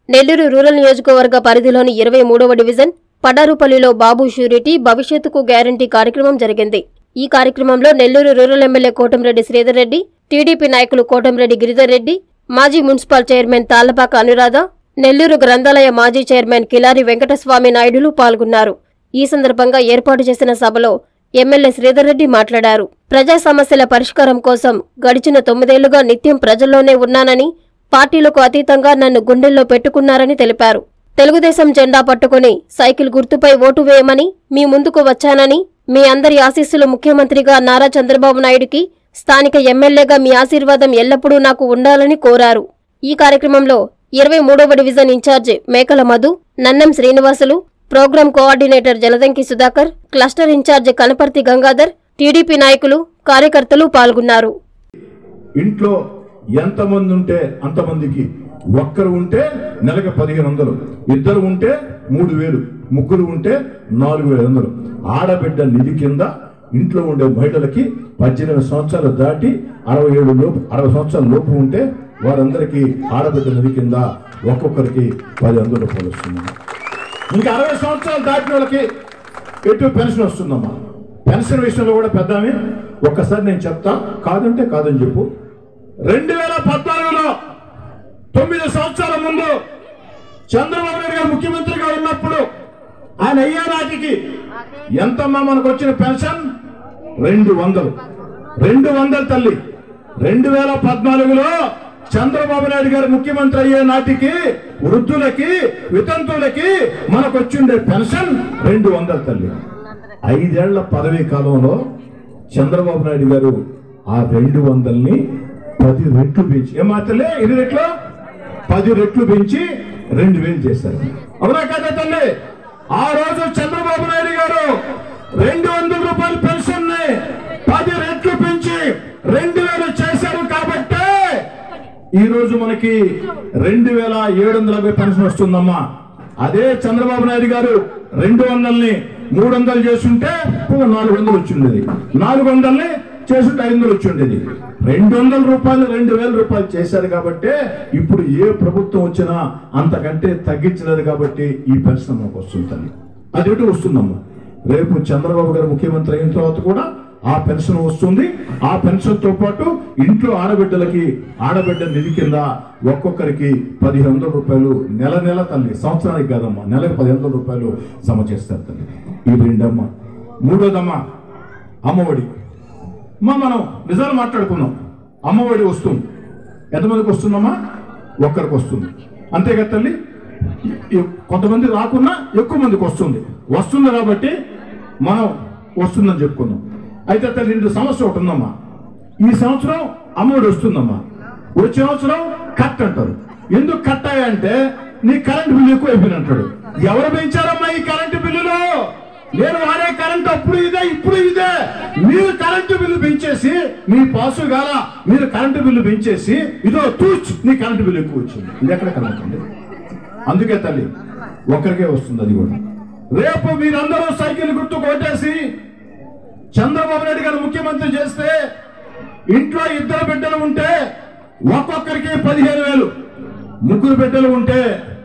Nellore rural నియోజకవర్గ పరిధిలోని 23వ డివిజన్ పడారుపల్లిలో బాబు షూరిటీ భవిష్యత్తుకు గ్యారంటీ కార్యక్రమం జరిగింది. ఈ కార్యక్రమంలో Nellore rural MLA Kotamreddy Sridhar Reddy, TDP నాయకులు కోటంరెడ్డి గిరిధర్ రెడ్డి, మాజీ మున్సిపల్ చైర్మన్ తాళ్లపాక అనురాధ, నెల్లూరు గ్రంథాలయ మాజీ చైర్మన్ కిలారి వెంకటస్వామి నాయుడులు పాల్గొన్నారు. ఈ సందర్భంగా ఏర్పాటు చేసిన సభలో ఎమ్మెల్యే శ్రీధర్ రెడ్డి మాట్లాడారు. ప్రజా సమస్యల పరిష్కారం కోసం గడిచిన 9 ఏళ్లుగా నిత్యం ప్రజల్లోనే ఉన్నానని, పార్టీలకు అతీతంగా నన్ను గుండెల్లో పెట్టుకున్నారని తెలిపారు. తెలుగుదేశం జెండా పట్టుకుని సైకిల్ గుర్తుపై ఓటు వేయమని మీ ముందుకు వచ్చానని, మీ అందరి ఆశీస్సులు ముఖ్యమంత్రిగా నారా చంద్రబాబు నాయుడుకి, స్థానిక ఎమ్మెల్యేగా మీ ఆశీర్వాదం ఎల్లప్పుడూ నాకు ఉండాలని కోరారు. ఈ కార్యక్రమంలో 23వ division incharge Mekala Madhu, Nannam Srinivasulu, program coordinator Jaladanki Sudhakar, cluster incharge Kanaparthi Gangadhar, TDP నాయకులు, కార్యకర్తలు పాల్గొన్నారు. ఇంట్లో ఎంతమంది ఉంటే అంతమందికి, ఒక్కరు ఉంటే నెలకు 1500, ఇద్దరు ఉంటే 3000, ముగ్గురు ఉంటే 4500 ఆడబిడ్డ నిధి కింద ఇంట్లో ఉండే మహిళలకి 18 సంవత్సరాలు దాటి 60 సంవత్సరాల లోపు ఉంటే వారందరికీ ఆడబిడ్డ నిధి కింద ఒక్కొక్కరికి 1000 రూపాయలు వస్తుందమ్మా. ఇంకా 60 సంవత్సరాలు దాటిన వాళ్ళకి ఎటు పెన్షన్ వస్తుందమ్మా. పెన్షన్ విషయంలో కూడా పెద్దామే ఒక్కసారి నేను చెప్తా, కాదంటే కాదని చెప్పు. 2014లో 9 సంవత్సరాల ముందు చంద్రబాబు నాయుడు గారు ముఖ్యమంత్రిగా ఉన్నప్పుడు ఆయన అయ్యే నాటికి ఎంతమ్మా మనకు వచ్చిన పెన్షన్? 200 తల్లి. 2014లో చంద్రబాబు నాయుడు గారు ముఖ్యమంత్రి అయ్యే నాటికి వృద్ధులకి, వితంతువులకి మనకు వచ్చిండే పెన్షన్ 200 తల్లి. 5 ఏళ్ల పదవీ కాలంలో చంద్రబాబు నాయుడు గారు ఆ 200ని 10 రెట్లు పెంచి, ఏమాత్రలే 8 రెట్లు 10 రెట్లు పెంచి 2000 చేశారు. అవునా కదా తల్లి? ఆ రోజు చంద్రబాబు నాయుడు గారు 200 రూపాయల పెన్షన్ ని 10 రెట్లు పెంచి 2000 చేశారు. కాబట్టి ఈ రోజు మనకి 2750 పెన్షన్ వస్తుందమ్మా. అదే చంద్రబాబు నాయుడు గారు 200ని 300 చేస్తుంటే 400 వచ్చిండేది, 400ని చేస్తుంటే 500 వచ్చిండేది. 200 రూపాయలు 2000 రూపాయలు చేశారు. కాబట్టి ఇప్పుడు ఏ ప్రభుత్వం వచ్చినా అంతకంటే తగ్గించలేదు. కాబట్టి ఈ పెన్షన్ మనకు వస్తుంది. అది ఒకటి వస్తుందమ్మా. రేపు చంద్రబాబు గారు ముఖ్యమంత్రి అయిన తర్వాత కూడా ఆ పెన్షన్ వస్తుంది. ఆ పెన్షన్ తో పాటు ఇంట్లో ఆడబిడ్డలకి ఆడబిడ్డ నిధి కింద ఒక్కొక్కరికి 1500 రూపాయలు నెల నెల తల్లి, సంవత్సరానికి కాదమ్మా, నెలకు 1500 రూపాయలు జమ చేస్తారు తల్లి. ఈ 2 మూడోదమ్మా అమ్మఒడి. మనం నిజాలు మాట్లాడుకున్నాం. అమ్మఒడి వస్తుంది. ఎంతమందికి వస్తుందమ్మా? ఒక్కరికి వస్తుంది. అంతేగా తల్లి? కొంతమంది రాకున్నా ఎక్కువ మందికి వస్తుంది. కాబట్టి మనం వస్తుందని చెప్పుకున్నాం. అయితే తల్లి 2 సమస్య ఒకటి ఉందమ్మా. ఈ సంవత్సరం అమ్మఒడి వస్తుందమ్మా, వచ్చే సంవత్సరం కట్ అంటారు. ఎందుకు కట్ అయ్యంటే నీ కరెంటు బిల్లు ఎక్కువ అయిపోయింది అంటాడు. ఎవరు పెంచారమ్మా ఈ కరెంటు బిల్లులు? నేను వాడే కరెంటు అప్పుడు ఇదే, ఇప్పుడు ఇదే. మీరు కరెంటు బిల్లు పెంచేసి మీ పాసు గాల మీరు కరెంటు బిల్లు పెంచేసి ఇదో తూచ్ నీ కరెంటు బిల్లు ఎక్కువ వచ్చింది. ఇది ఎక్కడ కనబడుతుంది? అందుకే తల్లి ఒక్కరికే వస్తుంది. అది కూడా రేపు మీరందరూ సైకిల్ గుర్తు కొట్టేసి చంద్రబాబు నాయుడు గారు ముఖ్యమంత్రి చేస్తే ఇంట్లో 2 బిడ్డలు ఉంటే ఒక్కొక్కరికి 15000, ముగ్గురు బిడ్డలు ఉంటే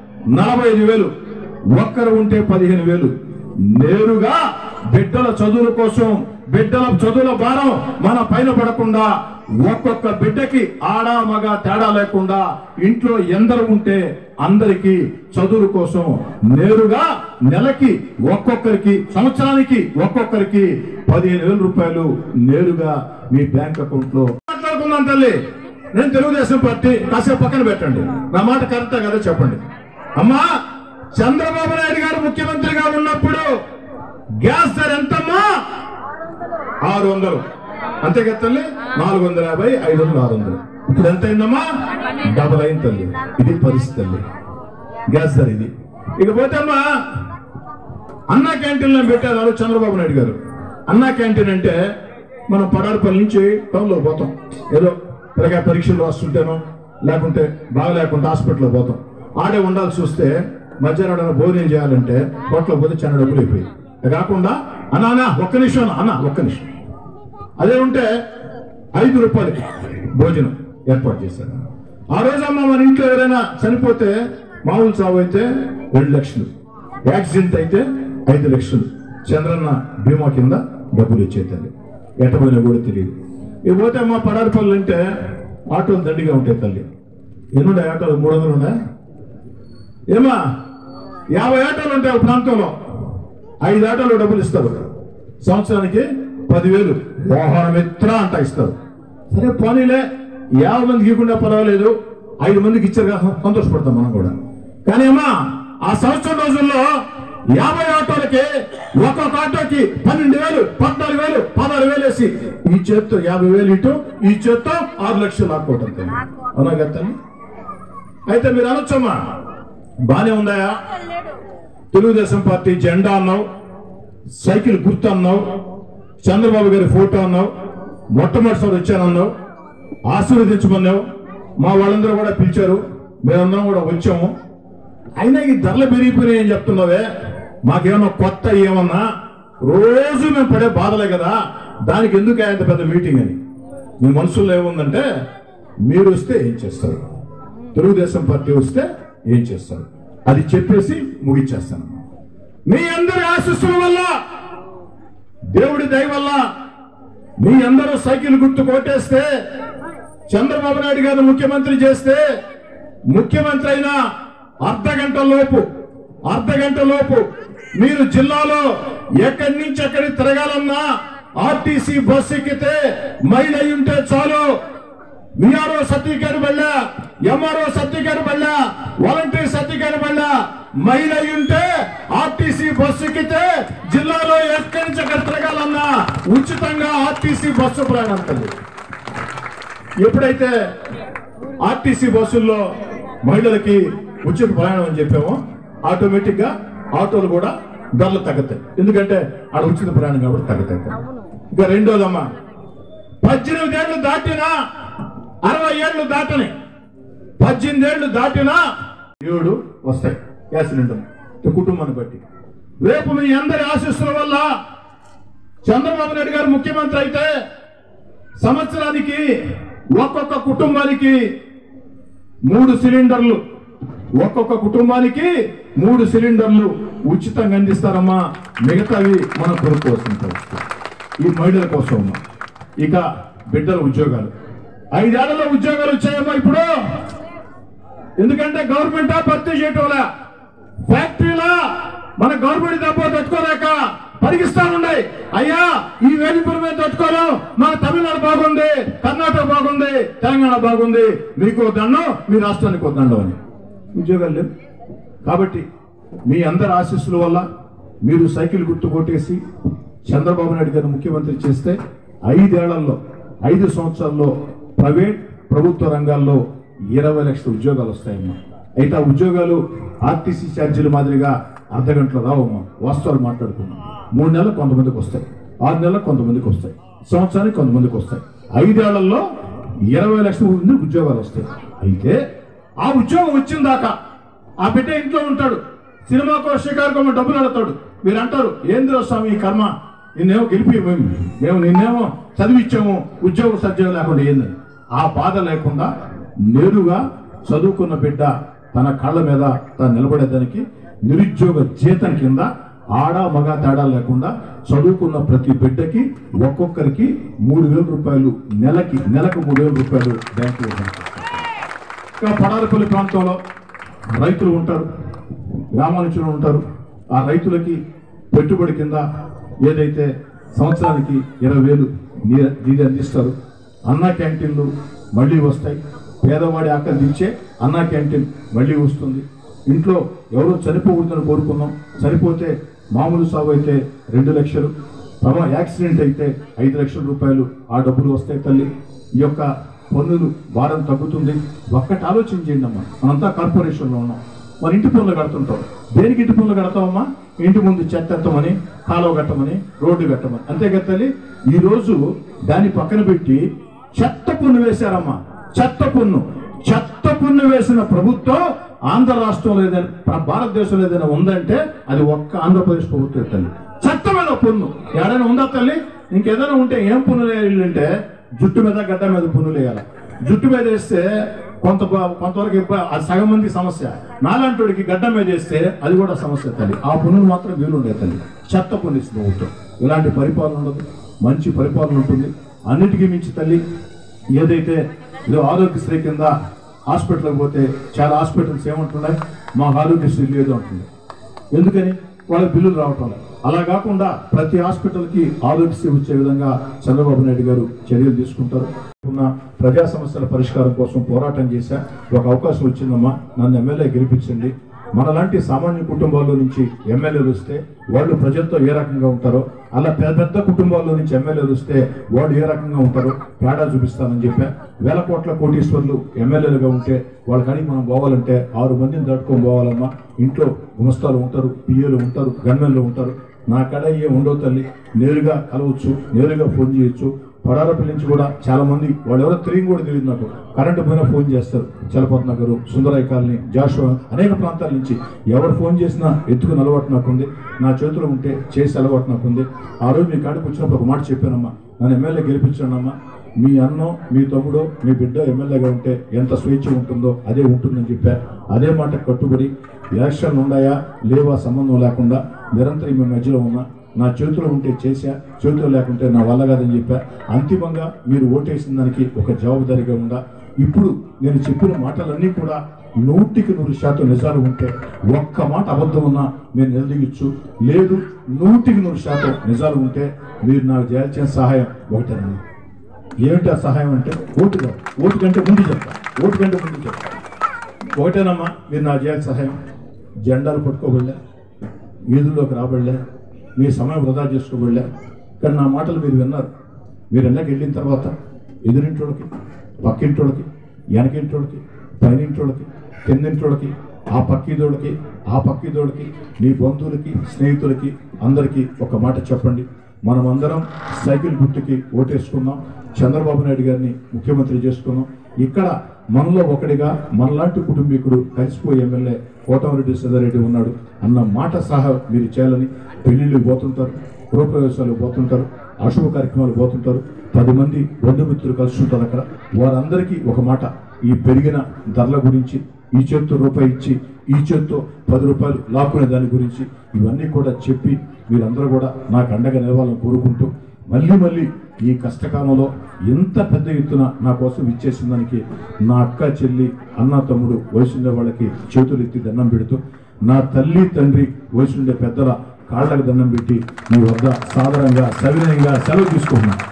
45000, ఒక్కరు ఉంటే 15000. నేరుగా బిడ్డల చదువుల కోసం, బిడ్డల చదువుల భారం మన పైన పడకుండా ఒక్కొక్క బిడ్డకి ఆడ మగ తేడా లేకుండా ఇంట్లో ఎందరు ఉంటే అందరికి చదువుల కోసం నేరుగా నెలకి ఒక్కొక్కరికి, సంవత్సరానికి ఒక్కొక్కరికి 15000 రూపాయలు నేరుగా మీ బ్యాంక్ అకౌంట్ లో. మాట్లాడుకుందాం తల్లి. నేను తెలుగుదేశం పార్టీ కాసేపు పక్కన పెట్టండి. నా మాట కరెక్టా కదా చెప్పండి అమ్మా. చంద్రబాబు నాయుడు గారు ముఖ్యమంత్రిగా ఉన్నప్పుడు గ్యాస్ ధర ఎంతమ్మా? 600. అంతే కదా తల్లి? 450, 500, 600. ఇప్పుడు ఎంత అయిందమ్మా? డబల్ అయింది తల్లి. ఇది పరిస్థితి తల్లి, గ్యాస్ ధర ఇది. ఇకపోతే అమ్మా అన్నా క్యాంటీన్లో పెట్టారు చంద్రబాబు నాయుడు గారు. అన్నా క్యాంటీన్ అంటే మనం పడారుపల్లి నుంచి టౌన్లో పోతాం, ఏదో పిల్లగా పరీక్షలు రాస్తుంటేనో లేకుంటే బాగా లేకుంటే హాస్పిటల్లో పోతాం. ఆడే ఉండాల్సి వస్తే మధ్యాహ్నం భోజనం చేయాలంటే హోటల్ పోతే చాలా డబ్బులు అయిపోయి. కాకుండా అన్నా ఒక్క నిమిషం అన్నా, ఒక్క నిమిషం, అదే ఉంటే 5 రూపాయలకి భోజనం ఏర్పాటు చేశారు. ఆ రోజమ్మా మన ఇంట్లో ఎవరైనా చనిపోతే మామూలు చావు అయితే 2 లక్షలు, యాక్సిడెంట్ అయితే 5 లక్షలు చంద్రన్న బీమా కింద డబ్బులు ఇచ్చే తల్లి. ఎట్టబోయినా కూడా తెలియదు. ఇక పోతే మా పడారిపల్లి అంటే ఆటోలు దండిగా ఉంటాయి తల్లి. ఎన్నుండే ఆటోలు? 300 ఉన్నాయి. ఏమా 50 ఆటోలు ఉంటాయి ఒక ప్రాంతంలో. 5 ఆటోలు డబ్బులు ఇస్తారు. సంవత్సరానికి 10,000 వాహన మిత్ర అంట ఇస్తారు. సరే పోనీలే, 50 మందికి ఇవ్వకుండా పర్వాలేదు, 5 మందికి ఇచ్చారు కదా, సంతోషపడతాం మనం కూడా. కానీ అమ్మా ఆ సంవత్సరం రోజుల్లో 50 ఆటోలకి ఒక్కొక్క ఆటోకి 12,000, 14,000, 16,000 వేసి ఈ చేత్తో 50,000 ఇటు, ఈ చేత్తో 6 లక్షలు ఆడుకోవటం తల్లి. అవునా కదా? అయితే మీరు అనొచ్చమ్మా, బానే ఉందాయా? తెలుగుదేశం పార్టీ జెండా అన్నావు, సైకిల్ గుర్తు అన్నావు, చంద్రబాబు గారి ఫోటో అన్నావు, మొట్టమొదటిసారి వచ్చానన్నావు, ఆశీర్వదించమన్నావు, మా వాళ్ళందరూ కూడా పిలిచారు, మేమందరం కూడా వచ్చాము. అయినా ఈ ధరలు పెరిగిపోయినాయి అని చెప్తున్నావే, మాకేమన్నా కొత్త ఏమన్నా? రోజు మేము పడే బాధలే కదా, దానికి ఎందుకు అంత పెద్ద మీటింగ్ అని. మీ మనసులో ఏముందంటే, మీరు వస్తే ఏం చేస్తారు, తెలుగుదేశం పార్టీ వస్తే ఏం చేస్తారు, అది చెప్పేసి ముగిచ్చేస్తాను. మీ అందరి ఆశీస్సుల వల్ల, దేవుడి దయ వల్ల మీ అందరూ సైకిల్ గుర్తు కొట్టేస్తే, చంద్రబాబు నాయుడు గారు ముఖ్యమంత్రి చేస్తే, ముఖ్యమంత్రి అయిన అర్ధగంట లోపు మీరు జిల్లాలో ఎక్కడి నుంచి ఎక్కడికి తిరగాలన్నా ఆర్టీసీ బస్సు ఎక్కితే మైల్ అయి ఉంటే చాలు, విఆర్ఓ సర్టిఫికేట్ బళ్ళ, ఎంఆర్ఓ సర్టిఫికేట్ బళ్ళ, వాలంటీర్ సర్టిఫికేట్ బళ్ళ మైల్ అయి ఉంటే ఆర్టీసీ బస్సు ఎక్కితే జిల్లాలో ఎక్కడి నుంచి ఎక్కడ తిరగాలన్నా ఉచితంగా ఆర్టీసీ బస్సు ప్రయాణం కలిగి. ఎప్పుడైతే ఆర్టీసీ బస్సుల్లో మహిళలకి ఉచిత ప్రయాణం అని చెప్పామో ఆటోమేటిక్ గా ఆటోలు కూడా ధరలు తగ్గుతాయి. ఎందుకంటే ఆడ ఉచిత ప్రయాణం కాబట్టి తగ్గుతాయి. ఇక రెండోదమ్మా, 18 ఏళ్ళు దాటినా 60 ఏళ్ళు దాటని 18 ఏళ్ళు దాటినా 7 వస్తాయి గ్యాస్ సిలిండర్ కుటుంబాన్ని బట్టి. రేపు మీ అందరి ఆశీస్సుల వల్ల చంద్రబాబు నాయుడు గారు ముఖ్యమంత్రి అయితే సంవత్సరానికి ఒక్కొక్క కుటుంబానికి 3 సిలిండర్లు, ఒక్కొక్క కుటుంబానికి 3 సిలిండర్లు ఉచితంగా అందిస్తారమ్మా. మిగతావి మనం కొనుక్కోవాల్సిన పరిస్థితి. ఈ మహిళల కోసం. ఇక బిడ్డల ఉద్యోగాలు, 5 ఏళ్లలో ఉద్యోగాలు వచ్చాయమ్మా ఇప్పుడు. ఎందుకంటే గవర్నమెంట్ భర్తీ చేయటంలా, ఫ్యాక్టరీలా మన గవర్నమెంట్ దెబ్బ తట్టుకోలేక పరిగిస్తానున్నాయి. అయ్యా ఈ వేధింపుల మీద తట్టుకోను, మన తమిళనాడు బాగుంది, కర్ణాటక బాగుంది, తెలంగాణ బాగుంది, మీకు దండం, మీ రాష్ట్రానికి దండం అని. ఉద్యోగాలు లేవు. కాబట్టి మీ అందరి ఆశీస్సుల వల్ల మీరు సైకిల్ గుర్తు కొట్టేసి చంద్రబాబు నాయుడు గారు ముఖ్యమంత్రి చేస్తే 5 ఏళ్లలో 5 సంవత్సరాల్లో ప్రభుత్వ రంగాల్లో 20 లక్షల ఉద్యోగాలు వస్తాయమ్మా. అయితే ఆ ఉద్యోగాలు ఆర్టీసీ ఛార్జీల మాదిరిగా అర్ధగంటలో రావమ్మా. వాస్తవాలు మాట్లాడుకున్నాం. 3 నెలలు కొంతమందికి వస్తాయి, 6 నెలలకు కొంతమందికి వస్తాయి, సంవత్సరానికి కొంతమందికి వస్తాయి. 5 ఏళ్లలో 20 లక్షల మందికి ఉద్యోగాలు వస్తాయి. అయితే ఆ ఉద్యోగం వచ్చిన దాకా ఆ బిడ్డ ఇంట్లో ఉంటాడు, సినిమాకో షికారుకో డబ్బులు అడతాడు. మీరు అంటారు, ఏంద్రో స్వామి ఈ కర్మ, నిన్నేమో గెలిపి మేము నిన్నేమో చదివిచ్చాము, ఉద్యోగ సజ్జం లేకుండా ఏందని. ఆ బాధ లేకుండా నేరుగా చదువుకున్న బిడ్డ తన కాళ్ళ మీద తను నిలబడేదానికి నిరుద్యోగ జీతం కింద ఆడ మగ తేడా లేకుండా చదువుకున్న ప్రతి బిడ్డకి ఒక్కొక్కరికి 3,000 రూపాయలు నెలకు 3,000 రూపాయలు బ్యాంకులో. ఇంకా పడారిపల్లి ప్రాంతంలో రైతులు ఉంటారు, గ్రామానుచులు ఉంటారు. ఆ రైతులకి పెట్టుబడి కింద ఏదైతే సంవత్సరానికి 20,000 నిధి అందిస్తారు. అన్నా క్యాంటీన్లు మళ్ళీ వస్తాయి. పేదవాడి ఆకలి తీర్చే అన్నా క్యాంటీన్ మళ్ళీ వస్తుంది. ఇంట్లో ఎవరో చనిపోకూడదని కోరుకున్నాం, చనిపోతే మామూలు సాగు అయితే 2 లక్షలు, యాక్సిడెంట్ అయితే 5 లక్షల రూపాయలు ఆ డబ్బులు వస్తాయి తల్లి. ఈ యొక్క పన్నులు భారం తగ్గుతుంది. ఒక్కటి ఆలోచన చేయండి అమ్మా, మనంతా కార్పొరేషన్లో ఉన్నాం, మన ఇంటి పన్నులు కడుతుంటాం. దేనికి ఇంటి పన్నులు కడతామమ్మా? ఇంటి ముందు చెత్త ఎత్తమని, కాలువ కట్టమని, రోడ్డు కట్టమని, అంతేగా తల్లి. ఈరోజు దాన్ని పక్కన పెట్టి చెత్త పన్ను వేశారమ్మా. చెత్త పన్ను వేసిన ప్రభుత్వం ఆంధ్ర రాష్ట్రంలో ఏదైనా భారతదేశంలో ఏదైనా ఉందంటే అది ఒక్క ఆంధ్రప్రదేశ్ ప్రభుత్వం తల్లి. చెత్త మీద పన్ను ఏడైనా ఉందా తల్లి? ఇంకేదైనా ఉంటే ఏం పన్నులు వేయాలంటే జుట్టు మీద గడ్డ మీద పన్నులు వేయాలి. జుట్టు మీద వేస్తే కొంతవరకు అది సగం మంది సమస్య. నాలాంటి గడ్డ మీద వేస్తే అది కూడా సమస్య తల్లి. ఆ పనులు మాత్రం వీలుండే తల్లి. చెత్త పొందిస్తుంది ప్రభుత్వం. ఇలాంటి పరిపాలన ఉండదు, మంచి పరిపాలన ఉంటుంది. అన్నిటికీ మించి తల్లి ఏదైతే ఇదో ఆరోగ్యశ్రీ కింద హాస్పిటల్కి పోతే చాలా హాస్పిటల్స్ ఏమంటున్నాయి, మాకు ఆరోగ్యశ్రీ లేదు అంటుంది. ఎందుకని? వాళ్ళకి బిల్లులు రావటం లేదు. అలా కాకుండా ప్రతి హాస్పిటల్కి ఆరోగ్యశ్రీ వచ్చే విధంగా చంద్రబాబు నాయుడు గారు చర్యలు తీసుకుంటారు. ఉన్న ప్రజా సమస్యల పరిష్కారం కోసం పోరాటం చేశా. ఒక అవకాశం వచ్చిందమ్మా, నన్ను ఎమ్మెల్యే గెలిపించండి. మనలాంటి సామాన్య కుటుంబాల్లో నుంచి ఎమ్మెల్యేలు వస్తే వాళ్ళు ప్రజలతో ఏ రకంగా ఉంటారో, అలా పెద్ద కుటుంబాల్లో నుంచి ఎమ్మెల్యేలు వస్తే వాళ్ళు ఏ రకంగా ఉంటారో తేడా చూపిస్తానని చెప్పా. వేల కోట్ల కోటీశ్వర్లు ఎమ్మెల్యేలుగా ఉంటే వాళ్ళ కాడికి మనం పోవాలంటే 6 మందిని దాటుకొని పోవాలమ్మా. ఇంట్లో గుమస్తాలు ఉంటారు, పిఏలు ఉంటారు, గన్మెన్లు ఉంటారు. నా కాడ ఏం ఉండవు తల్లి. నేరుగా కలవచ్చు, నేరుగా ఫోన్ చేయొచ్చు. పడారపల్లి నుంచి కూడా చాలా మంది వాళ్ళు ఎవరో తెలియని కూడా తెలియదు నాకు. కరెంటు పోయినా ఫోన్ చేస్తారు. చలపతి నగరు, సుందరాయి కాలనీ, జాషువా అనేక ప్రాంతాల నుంచి ఎవరు ఫోన్ చేసినా ఎత్తుకుని అలవాటు నాకుంది. నా చేతిలో ఉంటే చేసి అలవాటు నాకుంది. ఆ రోజు మీ కాడికి వచ్చినప్పుడు ఒక మాట చెప్పానమ్మా, నన్ను ఎమ్మెల్యే గెలిపించానమ్మా. మీ అన్నో, మీ తమ్ముడో, మీ బిడ్డ ఎమ్మెల్యేగా ఉంటే ఎంత స్వేచ్ఛ ఉంటుందో అదే ఉంటుందని చెప్పా. అదే మాట కట్టుబడి ఎలక్షన్లు ఉన్నాయా లేవా సంబంధం లేకుండా నిరంతరం మీ మధ్యలో ఉన్నా. నా చేతిలో ఉంటే చేశా, చేతిలో లేకుంటే నా వల్ల కాదని చెప్పా. అంతిమంగా మీరు ఓటేసిన దానికి ఒక జవాబుదారీగా ఉందా. ఇప్పుడు నేను చెప్పిన మాటలన్నీ కూడా 100% నిజాలు ఉంటే ఒక్క మాట అబద్ధం ఉన్నా మీరు నిలదీయచ్చు. లేదు 100% నిజాలు ఉంటే మీరు నాకు చేయాల్సిన సహాయం ఒకటేనండి. ఏమిటి ఆ సహాయం అంటే ఓటు కంటే ముందు చెప్తా. ఒకటేనమ్మా మీరు నాకు చేయాల్సిన సహాయం. జెండాలు పట్టుకోబడలే, వీధుల్లోకి రాబడలే, మీ సమయం వృధా చేసుకోబడలే. కానీ నా మాటలు మీరు విన్నారు. మీరు ఎన్నకి వెళ్ళిన తర్వాత ఎదురింటోళ్ళకి, పక్కింటోళ్ళకి, వెనకింటోళ్ళకి, పైనింటోళ్ళకి, కిందింటోళ్ళకి, ఆ పక్కిదోళ్ళకి, మీ బంధువులకి, స్నేహితులకి అందరికీ ఒక మాట చెప్పండి. మనమందరం సైకిల్ గుర్తుకి ఓటేసుకున్నాం. చంద్రబాబు నాయుడు గారిని ముఖ్యమంత్రి చేసుకున్నాం. ఇక్కడ మనలో ఒకటిగా మనలాంటి కుటుంబీకుడు కలిసిపోయి ఎమ్మెల్యే కోటమిరెడ్డి శ్రీధర్రెడ్డి ఉన్నాడు అన్న మాట సహా మీరు చేయాలని. పెళ్లిళ్ళు పోతుంటారు, గృహప్రవేశాలు పోతుంటారు, అశుభ కార్యక్రమాలు పోతుంటారు. 10 మంది బంధుమిత్రులు కలుస్తుంటారు అక్కడ. వారందరికీ ఒక మాట, ఈ పెరిగిన ధరల గురించి, ఈ చేత్తో రూపాయి ఇచ్చి ఈ చేత్తో 10 రూపాయలు లాక్కునే దాని గురించి ఇవన్నీ కూడా చెప్పి మీరందరూ కూడా నాకు అండగా నిలవాలని కోరుకుంటూ, మళ్ళీ ఈ కష్టకాలంలో ఎంత పెద్ద ఎత్తున నా కోసం ఇచ్చేసిన దానికి నా అక్క, చెల్లి, అన్న, తమ్ముడు వయసుండే వాళ్ళకి చేతులు ఎత్తి దండం పెడుతూ, నా తల్లి, తండ్రి, వయసుండే పెద్దల కాళ్ళకు దండం పెట్టి మీ వద్ద సాధారణంగా సవినయంగా సెలవు తీసుకుంటున్నాను.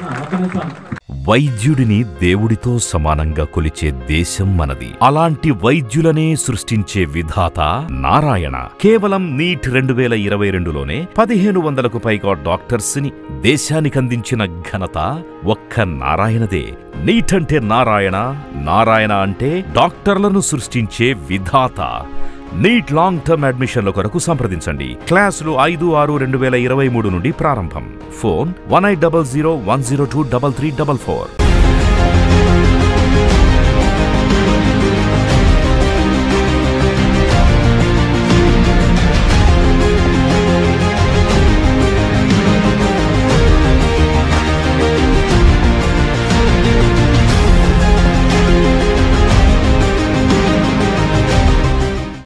వైద్యుడిని దేవుడితో సమానంగా కొలిచే దేశం మనది. అలాంటి వైద్యులనే సృష్టించే విధాత నారాయణ. కేవలం నీట్ 2022లోనే 1500కు పైగా డాక్టర్స్ ని దేశానికందించిన ఘనత ఒక్క నారాయణదే. నీట్ అంటే నారాయణ, నారాయణ అంటే డాక్టర్లను సృష్టించే విధాత. నీట్ లాంగ్ టర్మ్ అడ్మిషన్ల కొరకు సంప్రదించండి. క్లాసులు 5/6/2023 నుండి ప్రారంభం. ఫోన్ 1800 102 3344.